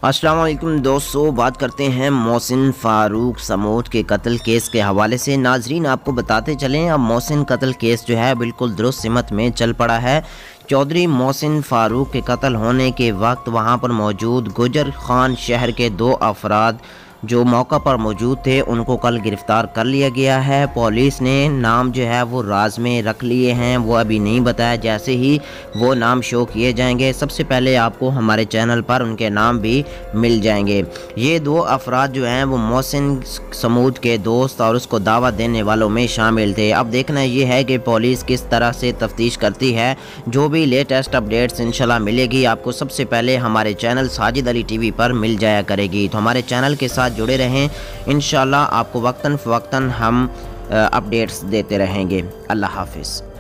अस्सलाम वालेकुम दोस्तों, बात करते हैं मोहसिन फ़ारूक समूद के कत्ल केस के हवाले से। नाजरीन, आपको बताते चलें, अब मोहसिन कत्ल केस जो है बिल्कुल दुरुस्त सिमत में चल पड़ा है। चौधरी मोहसिन फ़ारूक के कत्ल होने के वक्त वहां पर मौजूद गुजर खान शहर के 2 अफराद जो मौका पर मौजूद थे उनको कल गिरफ़्तार कर लिया गया है। पुलिस ने नाम जो है वो राज में रख लिए हैं, वो अभी नहीं बताया। जैसे ही वो नाम शो किए जाएंगे सबसे पहले आपको हमारे चैनल पर उनके नाम भी मिल जाएंगे। ये 2 अफराद जो हैं वो मोहसिन समूद के दोस्त और उसको दावत देने वालों में शामिल थे। अब देखना ये है कि पुलिस किस तरह से तफ्तीश करती है। जो भी लेटेस्ट अपडेट्स इंशाल्लाह मिलेगी आपको सबसे पहले हमारे चैनल साजिद अली टीवी पर मिल जाया करेगी। तो हमारे चैनल के साथ जुड़े रहें, इंशाल्लाह आपको वक्तन फ़वक्तन हम अपडेट्स देते रहेंगे। अल्लाह हाफिज़।